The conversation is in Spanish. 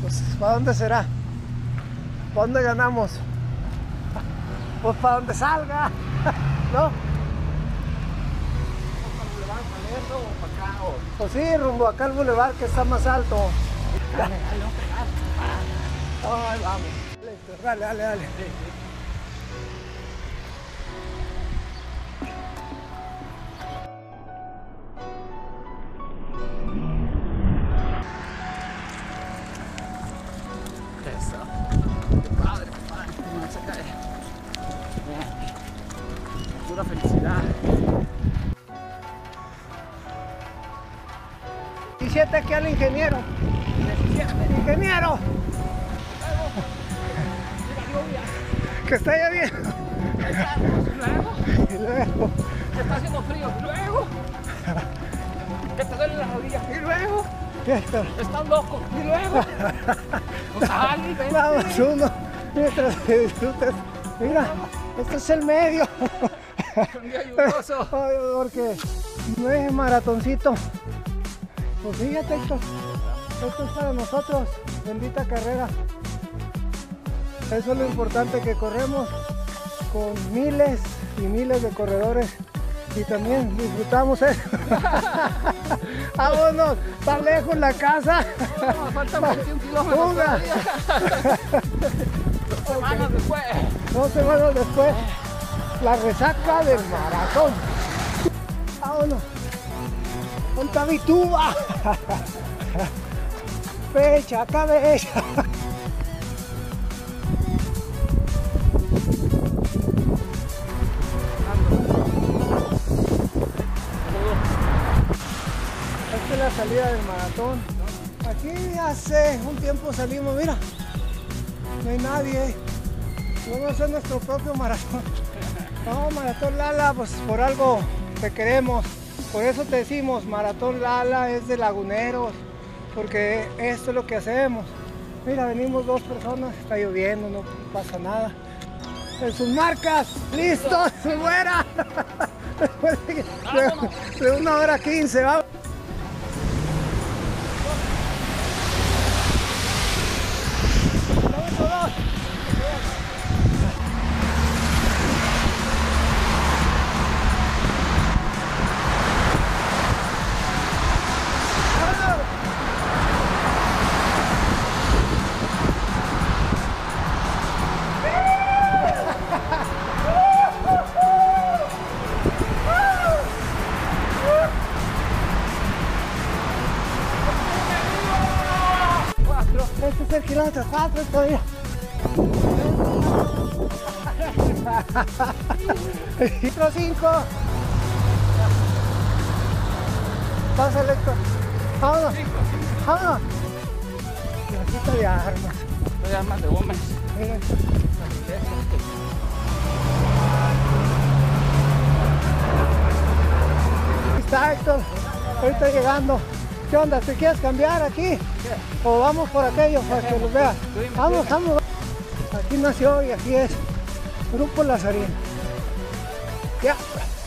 Pues, ¿para dónde será? ¿Para dónde ganamos? Pues para donde salga, ¿no? Pues sí, rumbo acá al bulevar que está más alto. Dale, ay, vamos. Dale. Eso. Qué padre, no se cae. Bien. Pura felicidad. 17 aquí al ingeniero. 17. Ingeniero. Que está lloviendo. Luego. Y luego. Que está haciendo frío. Luego. Que te duele las rodillas. Y luego. ¿Qué está? Estás loco. Y luego. Pues sal, vente. Vamos uno. Mientras que disfrutes. Mira, este es el medio. Un día lluvioso. Ay, porque no es maratoncito. Pues fíjate, esto es para nosotros. Bendita carrera. Eso es lo importante, que corremos con miles y miles de corredores y también disfrutamos eso. Vámonos, está lejos la casa. No, faltan 21 kilómetros Una. todavía. 2 semanas después. 2 semanas después, la resaca del maratón. Vámonos. Ponta mi tuba. Fecha, cabeza. Esta es la salida del maratón. Aquí hace un tiempo salimos, mira. No hay nadie. Vamos a hacer nuestro propio maratón. No, Maratón Lala, pues por algo te queremos. Por eso te decimos, Maratón Lala es de laguneros. Porque esto es lo que hacemos. Mira, venimos 2 personas, está lloviendo, no pasa nada. En sus marcas, listos, fuera. Después de 1 hora 15, vamos. Este es el kilómetro 4 todavía. Kilómetro 5. Pásale esto. Vámonos. Vámonos. Cajita de armas. Hay armas de bombas. Miren. Ahí está Héctor. Ahorita llegando. ¿Qué onda? ¿Te quieres cambiar aquí? ¿O vamos por aquello para que los veas? Vamos. Aquí nació y aquí es Grupo Lazarín. Ya.